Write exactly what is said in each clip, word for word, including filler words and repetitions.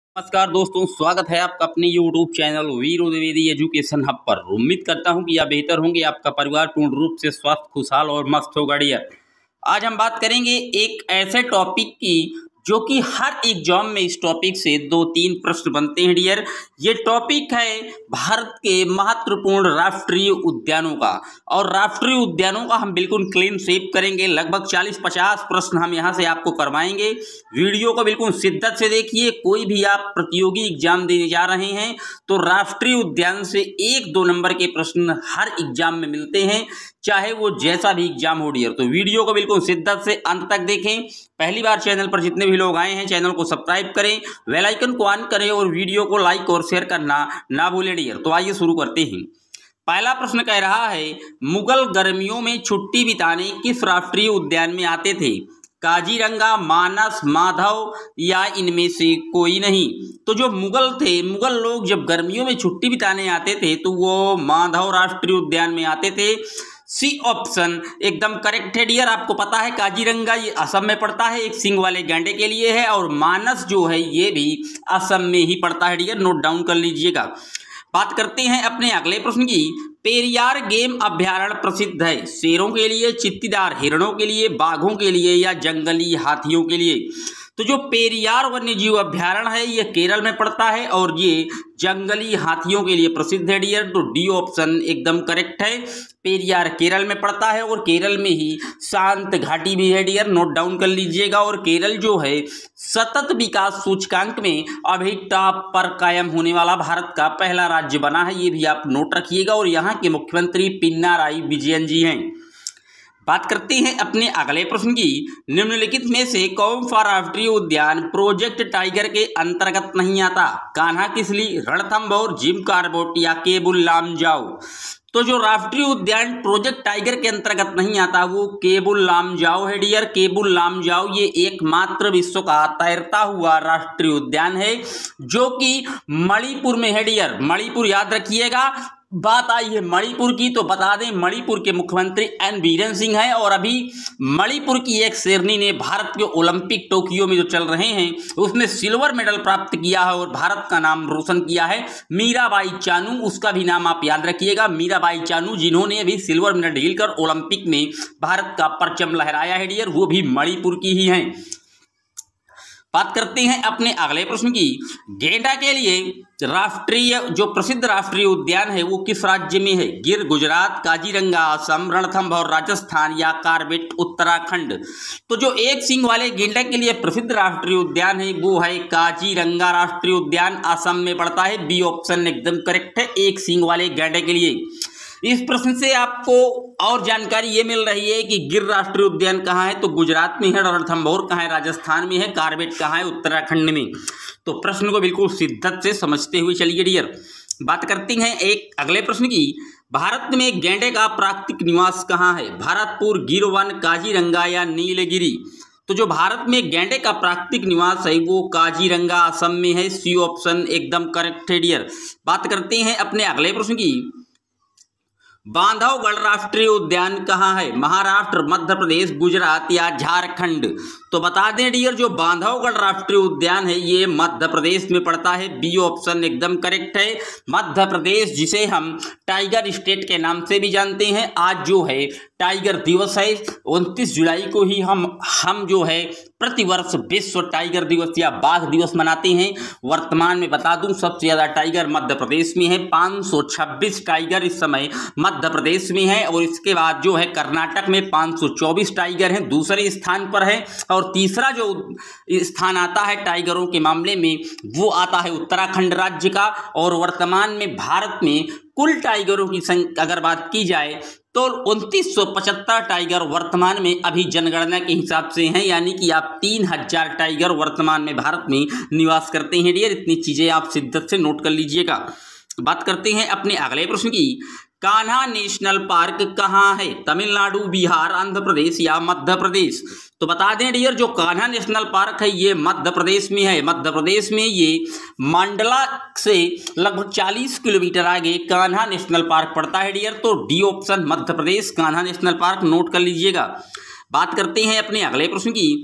नमस्कार दोस्तों, स्वागत है आपका अपने YouTube channel Veer Dwivedi education hub पर। उम्मीद करता हूं कि आप बेहतर होंगे, आपका परिवार पूर्ण रूप से स्वस्थ, खुशहाल और मस्त होगा डियर। आज हम बात करेंगे एक ऐसे टॉपिक की जो कि हर एग्जाम में इस टॉपिक से दो तीन प्रश्न बनते हैं डियर। ये टॉपिक है भारत के महत्वपूर्ण राष्ट्रीय उद्यानों का, और राष्ट्रीय उद्यानों का हम बिल्कुल क्लीन स्वीप करेंगे। लगभग चालीस पचास प्रश्न हम यहाँ से आपको करवाएंगे। वीडियो को बिल्कुल शिद्दत से देखिए। कोई भी आप प्रतियोगी एग्जाम देने जा रहे हैं तो राष्ट्रीय उद्यान से एक दो नंबर के प्रश्न हर एग्जाम में मिलते हैं, चाहे वो जैसा भी एग्जाम हो डियर। तो वीडियो को बिल्कुल शिद्दत से अंत तक देखें। पहली बार चैनल पर जितने भी लोग आए हैं चैनल को सब्सक्राइब करें, बेल आइकन को ऑन करें और वीडियो को लाइक और शेयर करना ना भूलें डियर। तो आइए शुरू करते हैं। पहला प्रश्न कह रहा है, मुगल गर्मियों में छुट्टी बिताने किस राष्ट्रीय उद्यान में आते थे? काजीरंगा, मानस, माधव या इनमें से कोई नहीं? तो जो मुगल थे, मुगल लोग जब गर्मियों में छुट्टी बिताने आते थे तो वो माधव राष्ट्रीय उद्यान में आते थे। सी ऑप्शन एकदम करेक्ट है डियर। आपको पता है काजीरंगा ये असम में पड़ता है, एक सींग वाले गैंडे के लिए है, और मानस जो है ये भी असम में ही पड़ता है डियर, नोट डाउन कर लीजिएगा। बात करते हैं अपने अगले प्रश्न की। पेरियार गेम अभ्यारण्य प्रसिद्ध है शेरों के लिए, चित्तीदार हिरणों के लिए, बाघों के लिए या जंगली हाथियों के लिए? तो जो पेरियार वन्यजीव अभ्यारण्य है ये केरल में पड़ता है और ये जंगली हाथियों के लिए प्रसिद्ध है डियर। तो डी ऑप्शन एकदम करेक्ट है। पेरियार केरल में पड़ता है और केरल में ही शांत घाटी भी है डियर, नोट डाउन कर लीजिएगा। और केरल जो है सतत विकास सूचकांक में अभी टॉप पर कायम होने वाला भारत का पहला राज्य बना है, ये भी आप नोट रखिएगा। और यहाँ के मुख्यमंत्री पिनाराई विजयन जी हैं। बात करते हैं अपने अगले प्रश्न की। निम्नलिखित में से कौन सा राष्ट्रीय उद्यान प्रोजेक्ट टाइगर के अंतर्गत नहीं आता? कान्हा किसली, रणथंभौर, जिम कॉर्बेट या केबुल लामजाओ? तो जो राष्ट्रीय उद्यान प्रोजेक्ट टाइगर के अंतर्गत नहीं आता वो केबुल लामजाओ है डियर। केबुल लामजाओ ये एकमात्र विश्व का तैरता हुआ राष्ट्रीय उद्यान है जो कि मणिपुर में है डियर। मणिपुर याद रखिएगा। बात आई है मणिपुर की तो बता दें मणिपुर के मुख्यमंत्री एन बीरेन सिंह हैं, और अभी मणिपुर की एक शेरनी ने भारत के ओलंपिक टोक्यो में जो चल रहे हैं उसमें सिल्वर मेडल प्राप्त किया है और भारत का नाम रोशन किया है। मीराबाई चानू, उसका भी नाम आप याद रखिएगा, मीराबाई चानू, जिन्होंने अभी सिल्वर मेडल जीतकर ओलंपिक में भारत का परचम लहराया है डियर, वो भी मणिपुर की ही हैं। बात करते हैं अपने अगले प्रश्न की। गेंडा के लिए राष्ट्रीय जो प्रसिद्ध राष्ट्रीय उद्यान है वो किस राज्य में है? गिर गुजरात, काजीरंगा असम, रणथंभौर राजस्थान या कॉर्बेट उत्तराखंड? तो जो एक सींग वाले गेंडा के लिए प्रसिद्ध राष्ट्रीय उद्यान है वो है काजीरंगा राष्ट्रीय उद्यान, असम में पड़ता है। बी ऑप्शन एकदम करेक्ट है, एक सींग वाले गेंडे के लिए। इस प्रश्न से आपको और जानकारी ये मिल रही है कि गिर राष्ट्रीय उद्यान कहाँ है, तो गुजरात में है। रणथंभौर कहाँ है, राजस्थान में है। कॉर्बेट कहाँ है, उत्तराखंड में। तो प्रश्न को बिल्कुल शिद्दत से समझते हुए चलिए डियर। बात करते हैं एक अगले प्रश्न की। भारत में गेंडे का प्राकृतिक निवास कहाँ है? भरतपुर, गिर वन, काजीरंगा या नीलगिरी? तो जो भारत में गेंडे का प्राकृतिक निवास है वो काजीरंगा असम में है। सी ऑप्शन एकदम करेक्ट है डियर। बात करते हैं अपने अगले प्रश्न की। बांधवगढ़ राष्ट्रीय उद्यान कहाँ है? महाराष्ट्र, मध्य प्रदेश, गुजरात या झारखंड? तो बता दें डियर जो बांधवगढ़ राष्ट्रीय उद्यान है ये मध्य प्रदेश में पड़ता है। बी ऑप्शन एकदम करेक्ट है। मध्य प्रदेश जिसे हम टाइगर स्टेट के नाम से भी जानते हैं। आज जो है टाइगर दिवस है, उनतीस जुलाई को ही हम हम जो है प्रतिवर्ष विश्व टाइगर दिवस या बाघ दिवस मनाते हैं। वर्तमान में बता दूं सबसे ज्यादा टाइगर मध्य प्रदेश में है, पाँच सौ छब्बीस टाइगर इस समय मध्य प्रदेश में है। और इसके बाद जो है कर्नाटक में पाँच सौ चौबीस टाइगर हैं, दूसरे स्थान पर है। और तीसरा जो स्थान आता है टाइगरों के मामले में वो आता है उत्तराखंड राज्य का। और वर्तमान में भारत में कुल टाइगरों की संख्या अगर बात की जाए तो उनतीस सौ पचहत्तर टाइगर वर्तमान में अभी जनगणना के हिसाब से हैं, यानी कि आप तीन हजार टाइगर वर्तमान में भारत में निवास करते हैं डियर। इतनी चीजें आप शिद्दत से नोट कर लीजिएगा। बात करते हैं अपने अगले प्रश्न की। कान्हा नेशनल पार्क कहाँ है? तमिलनाडु, बिहार, आंध्र प्रदेश या मध्य प्रदेश? तो बता दें डियर जो कान्हा नेशनल पार्क है ये मध्य प्रदेश में है। मध्य प्रदेश में ये मंडला से लगभग चालीस किलोमीटर आगे कान्हा नेशनल पार्क पड़ता है डियर। तो D option Madhya Pradesh Kanha national park note कर लीजिएगा। बात करते हैं अपने अगले प्रश्न की।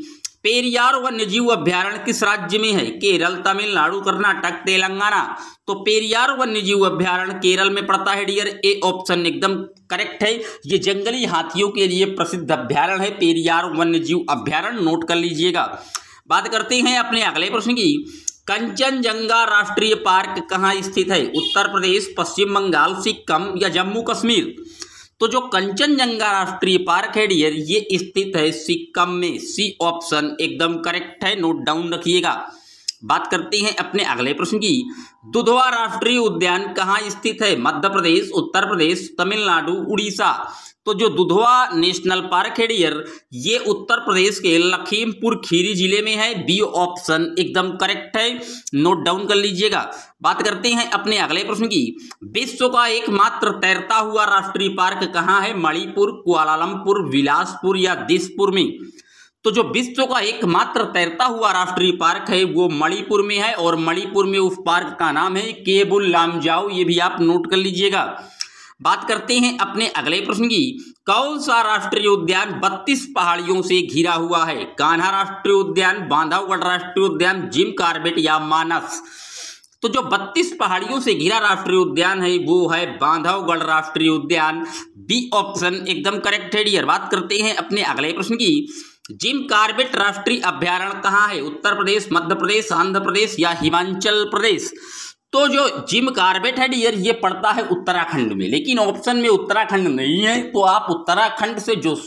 पेरियार वन्यजीव अभ्यारण्य किस राज्य में है? केरल, तमिलनाडु, कर्नाटक, तेलंगाना। तो पेरियार वन्यजीव अभ्यारण्य केरल में पड़ता है डियर, ए ऑप्शन एकदम करेक्ट है। ये जंगली हाथियों के लिए प्रसिद्ध अभ्यारण्य है पेरियार वन्यजीव अभ्यारण्य, नोट कर लीजिएगा। बात करते हैं अपने अगले प्रश्न की। कंचनजंगा राष्ट्रीय पार्क कहाँ स्थित है? उत्तर प्रदेश, पश्चिम बंगाल, सिक्किम या जम्मू कश्मीर। तो जो कंचनजंगा राष्ट्रीय पार्क है डियर, ये स्थित है सिक्किम में, सी ऑप्शन एकदम करेक्ट है, नोट डाउन रखिएगा। बात करते हैं अपने अगले प्रश्न की। दुधवा राष्ट्रीय उद्यान कहाँ स्थित है? मध्य प्रदेश, उत्तर प्रदेश, तमिलनाडु, उड़ीसा। तो जो दुधवा नेशनल पार्क है डियर, ये उत्तर प्रदेश के लखीमपुर खीरी जिले में है, बी ऑप्शन एकदम करेक्ट है, नोट डाउन कर लीजिएगा। बात करते हैं अपने अगले प्रश्न की। विश्व का एकमात्र तैरता हुआ राष्ट्रीय पार्क कहाँ है? मणिपुर, कुआलालंपुर, बिलासपुर या दिसपुर में। तो जो विश्व का एकमात्र तैरता हुआ राष्ट्रीय पार्क है वो मणिपुर में है, और मणिपुर में उस पार्क का नाम है केबुल लामजाओ, ये भी आप नोट कर लीजिएगा। बात करते हैं अपने अगले प्रश्न की। कौन सा राष्ट्रीय उद्यान बत्तीस पहाड़ियों से घिरा हुआ है? कान्हा राष्ट्रीय उद्यान, बांधवगढ़ राष्ट्रीय उद्यान, जिम कॉर्बेट या मानस। तो जो बत्तीस पहाड़ियों से घिरा राष्ट्रीय उद्यान है वो है बांधवगढ़ राष्ट्रीय उद्यान, बी ऑप्शन एकदम करेक्ट है डियर। बात करते हैं अपने अगले प्रश्न की। जिम कॉर्बेट राष्ट्रीय अभ्यारण्य कहाँ है? उत्तर प्रदेश, मध्य प्रदेश, आंध्र प्रदेश या हिमाचल प्रदेश। तो जो जिम कॉर्बेट है डियर, ये पड़ता है उत्तराखंड में, लेकिन ऑप्शन में उत्तराखंड नहीं है, तो आप उत्तराखंड से जो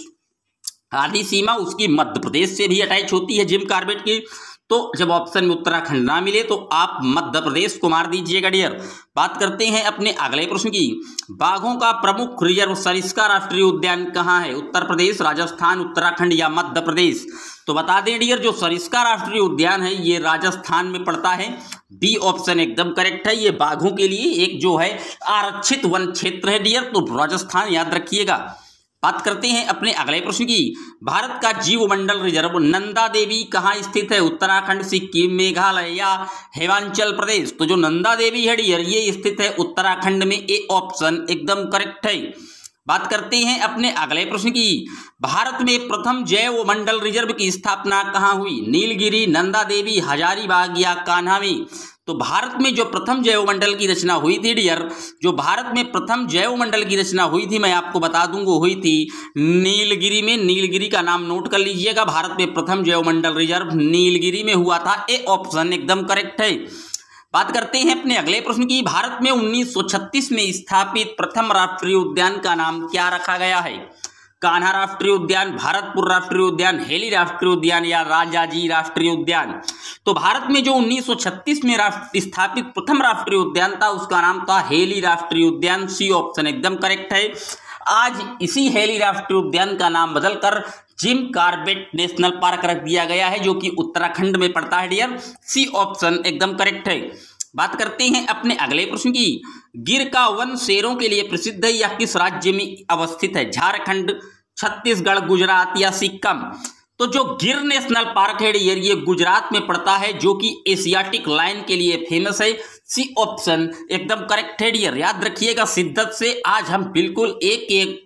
आधी सीमा उसकी मध्य प्रदेश से भी अटैच होती है जिम कॉर्बेट की, तो जब ऑप्शन में उत्तराखंड ना मिले तो आप मध्य प्रदेश को मार दीजिएगा डियर। बात करते हैं अपने अगले प्रश्न की। बाघों का प्रमुख रिजर्व सरिस्का राष्ट्रीय उद्यान कहाँ है? उत्तर प्रदेश, राजस्थान, उत्तराखंड या मध्य प्रदेश। तो बता दें डियर, जो सरिस्का राष्ट्रीय उद्यान है ये राजस्थान में पड़ता है, बी ऑप्शन एकदम करेक्ट है। ये बाघों के लिए एक जो है आरक्षित वन क्षेत्र है डियर, तो राजस्थान याद रखिएगा। बात करते हैं अपने अगले प्रश्न की। भारत का जीवमंडल रिजर्व नंदा देवी कहाँ स्थित है? उत्तराखंड, सिक्किम, मेघालय या हिमाचल प्रदेश। तो जो नंदा देवी है डियर, ये स्थित है उत्तराखंड में, ए ऑप्शन एकदम करेक्ट है। बात करते हैं अपने अगले प्रश्न की। भारत में प्रथम जैव मंडल रिजर्व की स्थापना कहाँ हुई? नीलगिरी, नंदा देवी, हजारीबाग या कान्हा में। तो भारत में जो प्रथम जैव मंडल की रचना हुई थी डियर, जो भारत में प्रथम जैव मंडल की रचना हुई थी, मैं आपको बता दूंगा, हुई थी नीलगिरी में। नीलगिरी का नाम नोट कर लीजिएगा। भारत में प्रथम जैव मंडल रिजर्व नीलगिरी में हुआ था, ए ऑप्शन एकदम करेक्ट है। बात करते हैं अपने अगले प्रश्न की। भारत में उन्नीस सौ छत्तीस में स्थापित प्रथम राष्ट्रीय उद्यान का नाम क्या रखा गया है? कान्हा राष्ट्रीय उद्यान, भरतपुर राष्ट्रीय उद्यान, हेली राष्ट्रीय उद्यान या राजाजी राष्ट्रीय उद्यान। तो भारत में जो उन्नीस सौ छत्तीस में स्थापित प्रथम राष्ट्रीय उद्यान था उसका नाम था हेली राष्ट्रीय उद्यान, सी ऑप्शन एकदम करेक्ट है। आज इसी हेली राष्ट्रीय उद्यान का नाम बदलकर जिम कॉर्बेट नेशनल पार्क रख दिया गया है, जो कि उत्तराखंड में पड़ता है डियर, सी ऑप्शन एकदम करेक्ट है। बात करते हैं अपने अगले प्रश्न की। गिर का वन शेरों के लिए प्रसिद्ध है या किस राज्य में अवस्थित है? झारखंड, छत्तीसगढ़, गुजरात या सिक्किम। तो जो गिर नेशनल पार्क है डियर, ये गुजरात में पड़ता है, जो कि एशियाटिक लायन के लिए फेमस है, सी ऑप्शन एकदम करेक्ट है डियर। याद रखिएगा शिद्दत से, आज हम बिल्कुल एक एक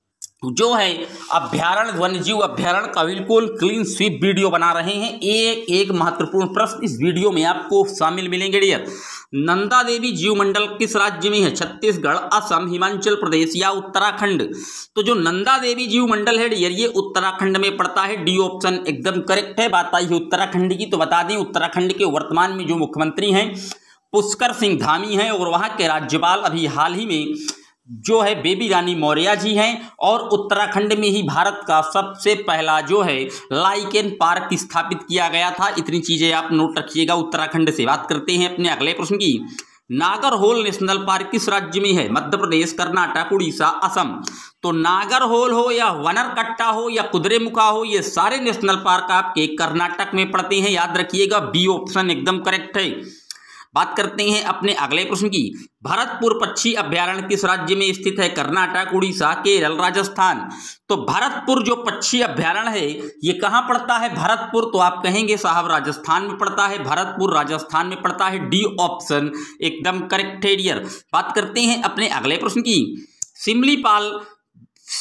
जो है अभ्यारण्य, वन्यजीव अभ्यारण्य का बिल्कुल क्लीन स्वीप वीडियो बना रहे हैं। एक एक महत्वपूर्ण प्रश्न इस वीडियो में आपको शामिल मिलेंगे डियर। नंदा देवी जीव मंडल किस राज्य में है? छत्तीसगढ़, असम, हिमाचल प्रदेश या उत्तराखंड। तो जो नंदा देवी जीव मंडल है डियर, ये उत्तराखंड में पड़ता है, डी ऑप्शन एकदम करेक्ट है। बात आई है उत्तराखंड की, तो बता दें उत्तराखंड के वर्तमान में जो मुख्यमंत्री हैं पुष्कर सिंह धामी हैं, और वहाँ के राज्यपाल अभी हाल ही में जो है बेबी रानी मौर्य जी हैं। और उत्तराखंड में ही भारत का सबसे पहला जो है लाइकेन पार्क स्थापित किया गया था। इतनी चीजें आप नोट रखिएगा उत्तराखंड से। बात करते हैं अपने अगले प्रश्न की। नागरहोल नेशनल पार्क किस राज्य में है? मध्य प्रदेश, कर्नाटक, उड़ीसा, असम। तो नागरहोल हो या वनरकट्टा हो या कुद्रेमुखा हो, ये सारे नेशनल पार्क आपके कर्नाटक में पड़ते हैं, याद रखिएगा, बी ऑप्शन एकदम करेक्ट है। बात करते हैं अपने अगले प्रश्न की। भरतपुर पक्षी अभ्यारण्य किस राज्य में स्थित है? कर्नाटक, उड़ीसा, केरल, राजस्थान। तो भरतपुर जो पक्षी अभ्यारण्य है ये कहाँ पड़ता है? भरतपुर, तो आप कहेंगे साहब राजस्थान में पड़ता है। भरतपुर राजस्थान में पड़ता है, डी ऑप्शन एकदम करेक्ट है डियर। बात करते हैं अपने अगले प्रश्न की। सिमलीपाल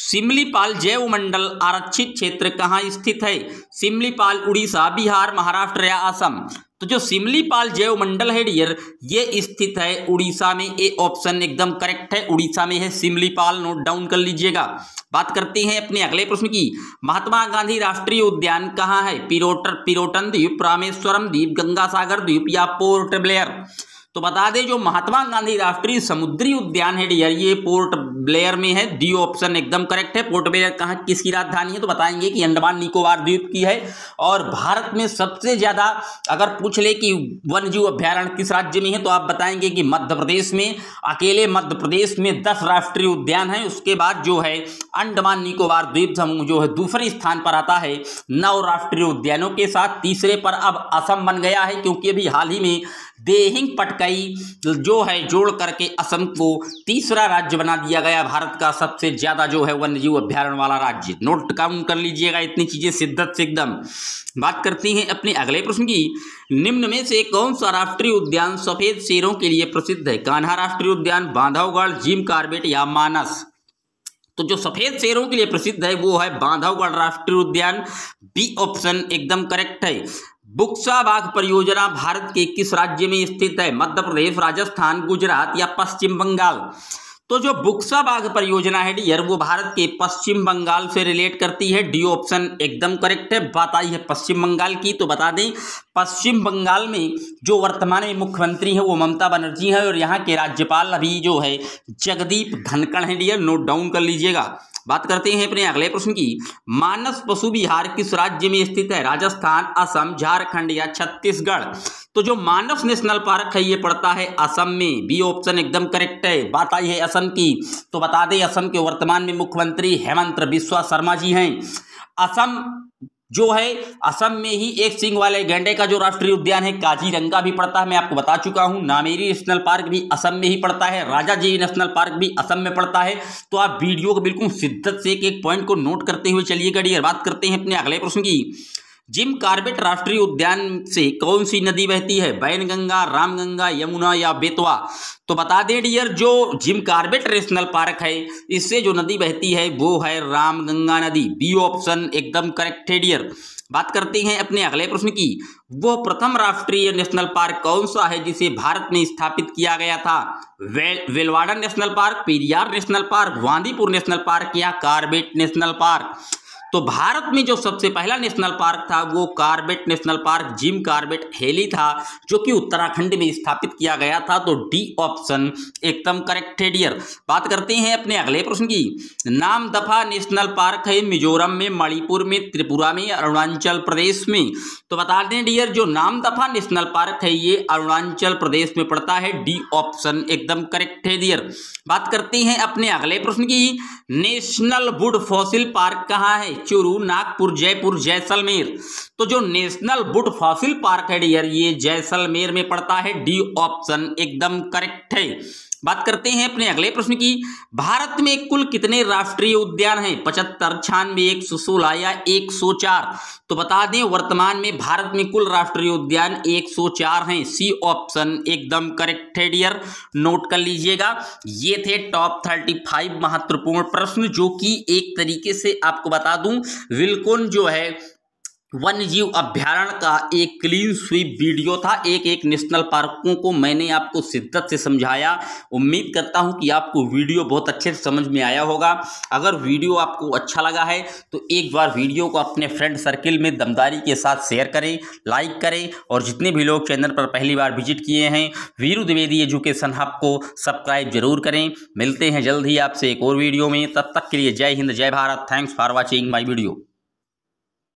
सिमलीपाल जैव मंडल आरक्षित क्षेत्र कहाँ स्थित है? सिमलीपाल उड़ीसा, बिहार, महाराष्ट्र या असम? तो जो सिमलीपाल जैव मंडल है डियर, ये स्थित है उड़ीसा में। ए ऑप्शन एकदम करेक्ट है, उड़ीसा में है सिमलीपाल, नोट डाउन कर लीजिएगा। बात करते हैं अपने अगले प्रश्न की। महात्मा गांधी राष्ट्रीय उद्यान कहाँ है? पिरोटर पिरोटन द्वीप, रामेश्वरम द्वीप, गंगा सागर द्वीप या पोर्ट ब्लेयर? तो बता दें जो महात्मा गांधी राष्ट्रीय समुद्री उद्यान है डियर, ये पोर्ट ब्लेयर में है। डी ऑप्शन एकदम करेक्ट है। पोर्ट ब्लेयर कहाँ किसकी राजधानी है? तो बताएंगे कि अंडमान निकोबार द्वीप की है। और भारत में सबसे ज्यादा अगर पूछ ले कि वन्यजीव अभ्यारण्य किस राज्य में है, तो आप बताएंगे कि मध्य प्रदेश में। अकेले मध्य प्रदेश में दस राष्ट्रीय उद्यान है। उसके बाद जो है अंडमान निकोबार द्वीप समूह जो है दूसरे स्थान पर आता है नौ राष्ट्रीय उद्यानों के साथ। तीसरे पर अब असम बन गया है, क्योंकि अभी हाल ही में देहिंग पटकाई जो है जोड़ करके असम को तीसरा राज्य बना दिया गया, भारत का सबसे ज्यादा जो है वन्यजीव अभ्यारण्य वाला राज्य। नोट काउंट कर लीजिएगा, इतनी चीजें शिद्दत से एकदम। बात करते हैं अपने अगले प्रश्न की। निम्न में से कौन सा राष्ट्रीय उद्यान सफेद शेरों के लिए प्रसिद्ध है? कान्हा राष्ट्रीय उद्यान, बांधवगढ़, जिम कॉर्बेट या मानस? तो जो सफेद शेरों के लिए प्रसिद्ध है वो है बांधवगढ़ राष्ट्रीय उद्यान। बी ऑप्शन एकदम करेक्ट है। बुक्सा बाघ परियोजना भारत के किस राज्य में स्थित है? मध्य प्रदेश, राजस्थान, गुजरात या पश्चिम बंगाल? तो जो बुक्सा बाघ परियोजना है डियर, वो भारत के पश्चिम बंगाल से रिलेट करती है। डी ऑप्शन एकदम करेक्ट है। बात आई है पश्चिम बंगाल की, तो बता दें पश्चिम बंगाल में जो वर्तमान में मुख्यमंत्री है वो ममता बनर्जी है, और यहाँ के राज्यपाल अभी जो है जगदीप धनखड़ है डियर, नोट डाउन कर लीजिएगा। बात करते हैं अपने अगले प्रश्न की। मानस पशु विहार किस राज्य में स्थित है? राजस्थान, असम, झारखंड या छत्तीसगढ़? तो जो मानस नेशनल पार्क है ये पड़ता है असम में। बी ऑप्शन एकदम करेक्ट है। बात आई है असम की, तो बता दें असम के वर्तमान में मुख्यमंत्री हेमंत बिस्वा शर्मा जी हैं। असम जो है असम में ही एक सिंग वाले गैंडे का जो राष्ट्रीय उद्यान है काजीरंगा भी पड़ता है, मैं आपको बता चुका हूं। नामेरी नेशनल पार्क भी असम में ही पड़ता है। राजाजी नेशनल पार्क भी असम में पड़ता है। तो आप वीडियो को बिल्कुल शिद्दत से एक एक पॉइंट को नोट करते हुए चलिएगा डियर। बात करते हैं अपने अगले प्रश्न की। जिम कॉर्बेट राष्ट्रीय उद्यान से कौन सी नदी बहती है? बैनगंगा, रामगंगा, यमुना या बेतवा? तो बता दें डियर जो जिम कॉर्बेट नेशनल पार्क है इससे जो नदी बहती है वो है रामगंगा नदी। बी ऑप्शन एकदम करेक्ट है डियर। बात करते हैं अपने अगले प्रश्न की। वो प्रथम राष्ट्रीय नेशनल पार्क कौन सा है जिसे भारत में स्थापित किया गया था? वे, Velavadar national park, Periyar national park, Bandipur national park या कॉर्बेट नेशनल पार्क? तो भारत में जो सबसे पहला नेशनल पार्क था वो Corbett national park Jim Corbett Hailey था, जो कि उत्तराखंड में स्थापित किया गया था। तो डी ऑप्शन एकदम करेक्ट है डियर। बात करते हैं अपने अगले प्रश्न की। नामदफा नेशनल पार्क है मिजोरम में, मणिपुर में, त्रिपुरा में, अरुणाचल प्रदेश में? तो बता दें डियर जो नामदफा नेशनल पार्क है ये अरुणाचल प्रदेश में पड़ता है। डी ऑप्शन एकदम करेक्ट है डियर। बात करते हैं अपने अगले प्रश्न की। नेशनल वुड फॉसिल पार्क कहाँ है? चूरू, नागपुर, जयपुर, जैसलमेर? तो जो नेशनल वुड फॉसिल पार्क है डियर ये जैसलमेर में पड़ता है। डी ऑप्शन एकदम करेक्ट है। बात करते हैं अपने अगले प्रश्न की। भारत में कुल कितने राष्ट्रीय उद्यान हैं? पचहत्तर, छियानवे, एक सौ सोलह या एक सौ चार? तो बता दें वर्तमान में भारत में कुल राष्ट्रीय उद्यान एक सौ चार हैं। सी ऑप्शन एकदम करेक्ट है डियर, नोट कर लीजिएगा। ये थे टॉप पैंतीस महत्वपूर्ण प्रश्न, जो कि एक तरीके से आपको बता दूं बिल्कुल जो है वन्यजीव अभ्यारण्य का एक क्लीन स्वीप वीडियो था। एक एक नेशनल पार्कों को मैंने आपको शिद्दत से समझाया। उम्मीद करता हूं कि आपको वीडियो बहुत अच्छे से समझ में आया होगा। अगर वीडियो आपको अच्छा लगा है तो एक बार वीडियो को अपने फ्रेंड सर्किल में दमदारी के साथ शेयर करें, लाइक करें, और जितने भी लोग चैनल पर पहली बार विजिट किए हैं वीरू द्विवेदी एजुकेशन हब को सब्सक्राइब जरूर करें। मिलते हैं जल्द ही आपसे एक और वीडियो में, तब तक के लिए जय हिंद, जय Bharat. Thanks for watching my video.